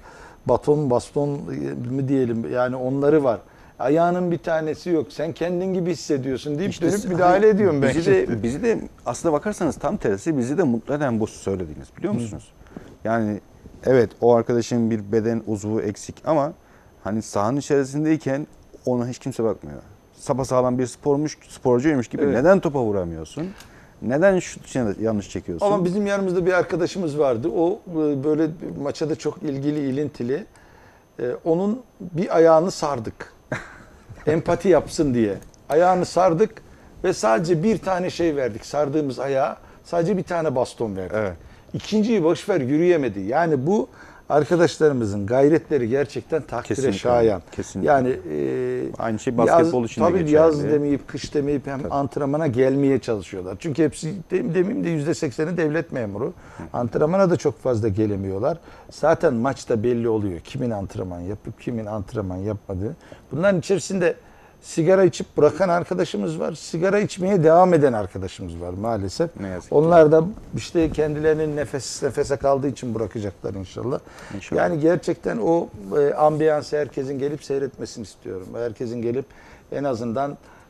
baton baston mı diyelim yani onları var. Ayağının bir tanesi yok. Sen kendin gibi hissediyorsun deyip
İşte
dönüp müdahale
hayır,
ediyorum ben.
bizi de, bizi de aslına bakarsanız tam tersi bizi de mutlu eden bu söylediğiniz biliyor musunuz? Yani evet o arkadaşın bir beden uzvu eksik ama hani sahanın içerisindeyken ona hiç kimse bakmıyor. Sapasağlam bir spormuş, sporcuymuş gibi
Evet.
neden topa vuramıyorsun? Neden şut yanlış çekiyorsun?
Ama bizim yanımızda bir arkadaşımız vardı. O e, böyle maça da çok ilgili, ilintili. E, Onun bir ayağını sardık. Empati yapsın diye. Ayağını sardık ve sadece bir tane şey verdik. Sardığımız ayağa sadece bir tane baston verdik.
Evet.
İkinciyi boşver yürüyemedi. Yani bu arkadaşlarımızın gayretleri gerçekten takdire
Kesinlikle,
şayan.
kesinlikle.
Yani e,
Aynı şey basketbol
yaz,
için de
tabii
geçerli.
yaz demeyip kış demeyip hem antrenmana gelmeye çalışıyorlar. Çünkü hepsi demeyeyim de yüzde sekseni devlet memuru. Antrenmana da çok fazla gelemiyorlar. Zaten maçta belli oluyor kimin antrenman yapıp kimin antrenman yapmadığı. Bunların içerisinde sigara içip bırakan arkadaşımız var. Sigara içmeye devam eden arkadaşımız var maalesef.
Ne yazık ki.
Onlar da işte kendilerinin nefes nefese kaldığı için bırakacaklar inşallah.
İnşallah.
Yani gerçekten o e, ambiyansı herkesin gelip seyretmesini istiyorum. Herkesin gelip en azından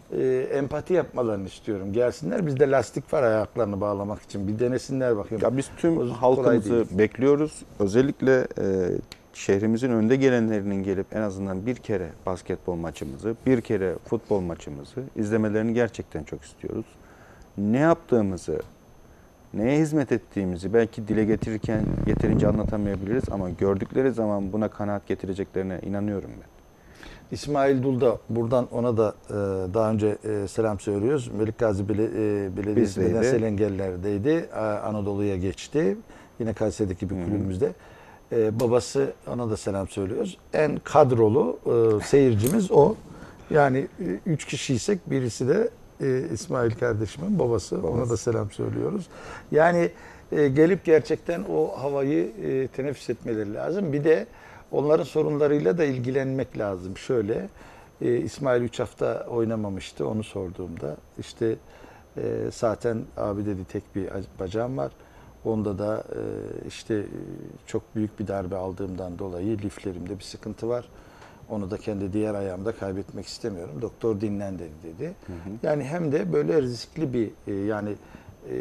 e, empati yapmalarını istiyorum. Gelsinler, bizde lastik var ayaklarını bağlamak için. Bir denesinler bakayım.
Ya biz tüm
O kolay
halkımızı
değil.
bekliyoruz. Özellikle e, şehrimizin önde gelenlerinin gelip en azından bir kere basketbol maçımızı, bir kere futbol maçımızı izlemelerini gerçekten çok istiyoruz. Ne yaptığımızı, neye hizmet ettiğimizi belki dile getirirken yeterince anlatamayabiliriz ama gördükleri zaman buna kanaat getireceklerine inanıyorum ben.
İsmail Dulda, buradan ona da e, daha önce e, selam söylüyoruz. Melikgazi Bele, e, Belediyesi
Bizdeydi.
Bedensel Engellilerdeydi. A- Anadolu'ya geçti. Yine Kayseri'deki bir kulübümüzde. E, babası, ona da selam söylüyoruz. En kadrolu e, seyircimiz o. Yani e, üç kişiysek birisi de e, İsmail kardeşimin babası.
Babası.
Ona da selam söylüyoruz. Yani e, gelip gerçekten o havayı e, teneffüs etmeleri lazım. Bir de onların sorunlarıyla da ilgilenmek lazım. Şöyle, e, İsmail üç hafta oynamamıştı onu sorduğumda. İşte e, zaten abi dedi tek bir bacağım var. Onda da e, işte e, çok büyük bir darbe aldığımdan dolayı liflerimde bir sıkıntı var. Onu da kendi diğer ayağımda kaybetmek istemiyorum. Doktor dinlen dedi dedi. Hı hı. Yani hem de böyle riskli bir e, yani e,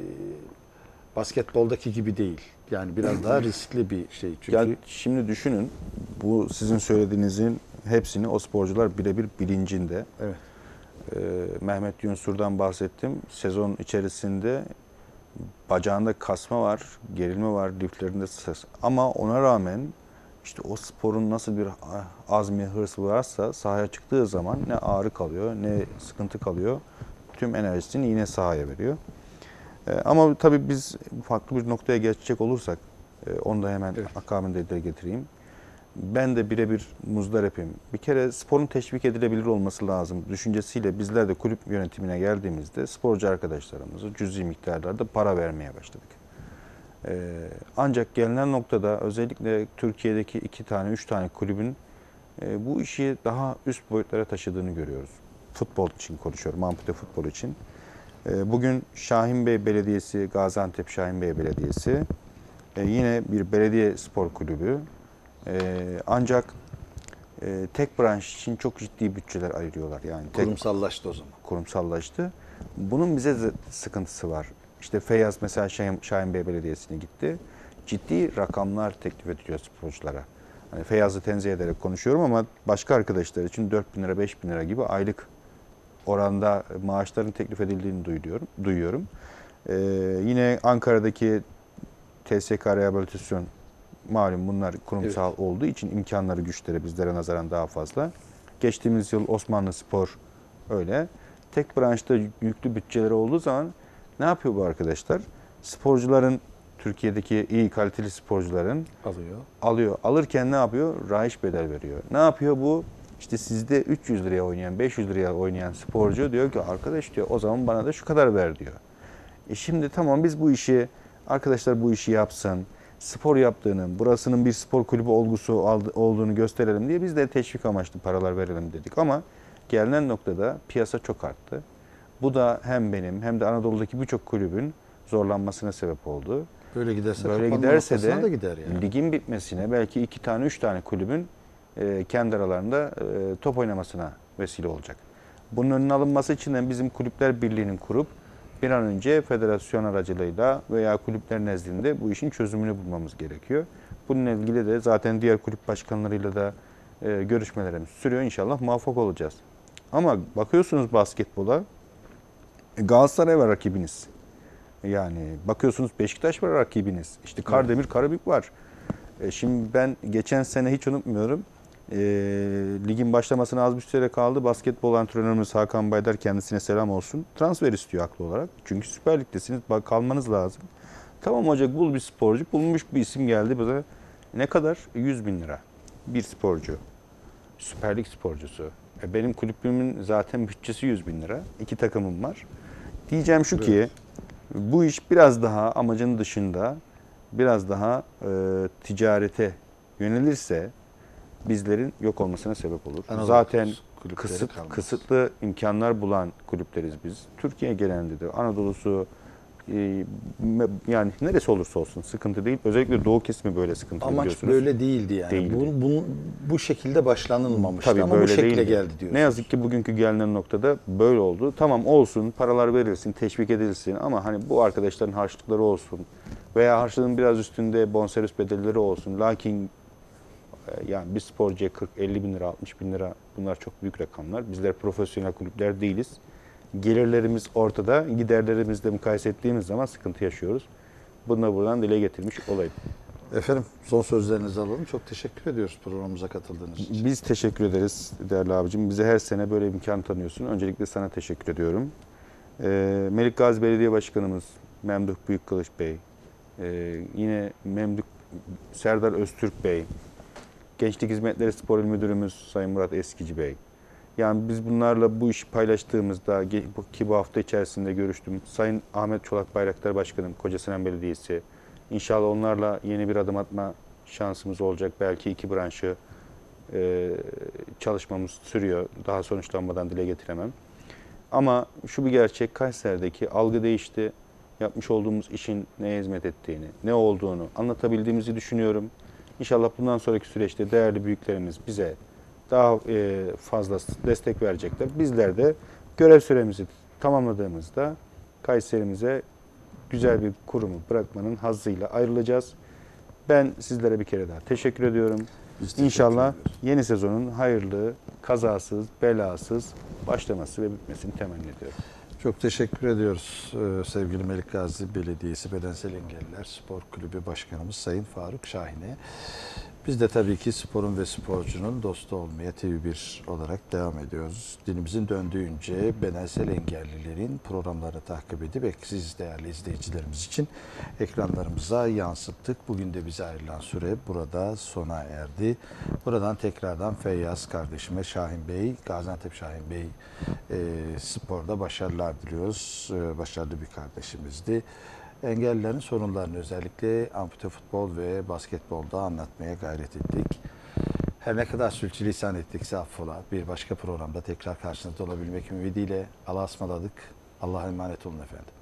basketboldaki gibi değil. Yani biraz daha riskli bir şey. Çünkü
Ya şimdi düşünün, bu sizin söylediğinizin hepsini o sporcular birebir bilincinde.
evet.
Ee, Mehmet Yunsur'dan bahsettim. Sezon içerisinde bacağında kasma var, gerilme var, liflerinde ses. Ama ona rağmen işte o sporun nasıl bir azmi, hırsı varsa sahaya çıktığı zaman ne ağrı kalıyor, ne sıkıntı kalıyor. Tüm enerjisini yine sahaya veriyor. Ee, ama tabii biz farklı bir noktaya geçecek olursak, e, onu da hemen
Evet.
akabinde dile getireyim. Ben de birebir muzdaripim. Bir kere sporun teşvik edilebilir olması lazım düşüncesiyle bizler de kulüp yönetimine geldiğimizde sporcu arkadaşlarımızı cüzi miktarlarda para vermeye başladık. Ee, ancak gelinen noktada özellikle Türkiye'deki iki tane, üç tane kulübün e, bu işi daha üst boyutlara taşıdığını görüyoruz. Futbol için konuşuyorum, ampute futbol için. E, bugün Şahinbey Belediyesi, Gaziantep Şahinbey Belediyesi e, yine bir belediye spor kulübü. Ee, ancak e, tek branş için çok ciddi bütçeler ayırıyorlar. Yani tek
Kurumsallaştı o zaman.
kurumsallaştı. Bunun bize de sıkıntısı var. İşte Feyyaz mesela Şahin, Şahinbey Belediyesi'ne gitti. Ciddi rakamlar teklif ediliyor sporculara. Hani Feyyaz'ı tenzih ederek konuşuyorum ama başka arkadaşlar için dört bin lira, beş bin lira gibi aylık oranda maaşların teklif edildiğini duyuyorum. duyuyorum. Ee, yine Ankara'daki T S K Rehabilitasyon, malum bunlar kurumsal evet. olduğu için imkanları, güçleri bizlere nazaran daha fazla. Geçtiğimiz yıl Osmanlı Spor öyle. Tek branşta yüklü bütçeleri olduğu zaman ne yapıyor bu arkadaşlar? Sporcuların, Türkiye'deki iyi kaliteli sporcuların
Alıyor.
alıyor. Alırken ne yapıyor? Rahiç bedel veriyor. Ne yapıyor bu? İşte sizde üç yüz liraya oynayan, beş yüz liraya oynayan sporcu diyor ki arkadaş diyor o zaman bana da şu kadar ver diyor. E şimdi tamam biz bu işi, arkadaşlar bu işi yapsın, spor yaptığını, burasının bir spor kulübü olgusu olduğunu gösterelim diye biz de teşvik amaçlı paralar verelim dedik. Ama gelinen noktada piyasa çok arttı. Bu da hem benim hem de Anadolu'daki birçok kulübün zorlanmasına sebep oldu.
Böyle giderse
Böyle giderse de
da gider yani.
Ligin bitmesine belki iki tane, üç tane kulübün e, kendi aralarında e, top oynamasına vesile olacak. Bunun önüne alınması için de bizim Kulüpler Birliği'nin kurup bir an önce federasyon aracılığıyla veya kulüpler nezdinde bu işin çözümünü bulmamız gerekiyor. Bununla ilgili de zaten diğer kulüp başkanlarıyla da e, görüşmelerimiz sürüyor. İnşallah muvaffak olacağız. Ama bakıyorsunuz basketbola, Galatasaray var rakibiniz. Yani bakıyorsunuz Beşiktaş var rakibiniz. İşte Kardemir, Karabük var. E, şimdi ben geçen sene hiç unutmuyorum. E, ligin başlamasına az bir süre kaldı. Basketbol antrenörümüz Hakan Baydar, kendisine selam olsun. Transfer istiyor haklı olarak. Çünkü Süper Lig'desiniz, kalmanız lazım. Tamam hoca bul bir sporcu. Bulmuş bir isim geldi bize. Ne kadar? yüz bin lira. Bir sporcu. Süper Lig sporcusu. E, benim kulübümün zaten bütçesi yüz bin lira. İki takımım var. Diyeceğim şu ki evet. Bu iş biraz daha amacın dışında biraz daha e, ticarete yönelirse bizlerin yok olmasına sebep olur.
Anadolu
Zaten kısıt, kısıtlı imkanlar bulan kulüpleriz biz. Türkiye genelinde de Anadolu'su, e, me- yani neresi olursa olsun sıkıntı değil. Özellikle doğu kesimi böyle sıkıntılı
Amaç
biliyorsunuz.
böyle değildi yani.
Değildi.
Bu, bu, bu şekilde başlanılmamıştı
Tabii
ama bu
böyle
şekilde
değildi.
geldi diyorsunuz.
Ne yazık ki bugünkü gelinen noktada böyle oldu. Tamam olsun, paralar verilsin, teşvik edilsin ama hani bu arkadaşların harçlıkları olsun veya harçlığın biraz üstünde bonservis bedelleri olsun. Lakin e, yani bir sporcuya kırk elli bin lira, altmış bin lira bunlar çok büyük rakamlar. Bizler profesyonel kulüpler değiliz. Gelirlerimiz ortada, giderlerimizle mukayese ettiğimiz zaman sıkıntı yaşıyoruz. Bunu da buradan dile getirmiş olayım.
Efendim son sözlerinizi alalım. Çok teşekkür ediyoruz programımıza katıldığınız için.
Biz teşekkür ederiz değerli abicim. Bize her sene böyle imkan tanıyorsun. Öncelikle sana teşekkür ediyorum. Ee, Melik Gazi Belediye Başkanımız Memduh Büyükkılıç Bey, ee, yine Memduh Serdar Öztürk Bey, Gençlik Hizmetleri Spor İl Müdürümüz Sayın Murat Eskici Bey. Yani biz bunlarla bu işi paylaştığımızda ki bu hafta içerisinde görüştüm. Sayın Ahmet Çolak Bayraktar Başkanım, Kocasinan Belediyesi. İnşallah onlarla yeni bir adım atma şansımız olacak. Belki iki branşı e, çalışmamız sürüyor. Daha sonuçlanmadan dile getiremem. Ama şu bir gerçek, Kayseri'deki algı değişti. Yapmış olduğumuz işin neye hizmet ettiğini, ne olduğunu anlatabildiğimizi düşünüyorum. İnşallah bundan sonraki süreçte değerli büyüklerimiz bize daha e, fazla destek verecekler. Bizler de görev süremizi tamamladığımızda Kayseri'mize güzel bir kurumu bırakmanın hazzıyla ayrılacağız. Ben sizlere bir kere daha teşekkür ediyorum.
Biz teşekkür
İnşallah
ediyoruz.
yeni sezonun hayırlı, kazasız, belasız başlaması ve bitmesini temenni ediyorum.
Çok teşekkür ediyoruz ee, sevgili Melik Gazi Belediyesi Bedensel Engelliler Spor Kulübü Başkanımız Sayın Faruk Şahin'e. Biz de tabii ki sporun ve sporcunun dostu olmaya T V bir olarak devam ediyoruz. Dilimizin döndüğünce bedensel engellilerin programlarını takip edip siz değerli izleyicilerimiz için ekranlarımıza yansıttık. Bugün de bize ayrılan süre burada sona erdi. Buradan tekrardan Feyyaz kardeşime, Şahin Bey, Gaziantep Şahin Bey e, sporda başarılar diliyoruz. E, başarılı bir kardeşimizdi. Engellilerin sorunlarını özellikle ampute futbol ve basketbolda anlatmaya gayret ettik. Her ne kadar sürçülisan ettikse affola. Bir başka programda tekrar karşınızda olabilmek ümidiyle Allah'a ısmarladık. Allah'a emanet olun efendim.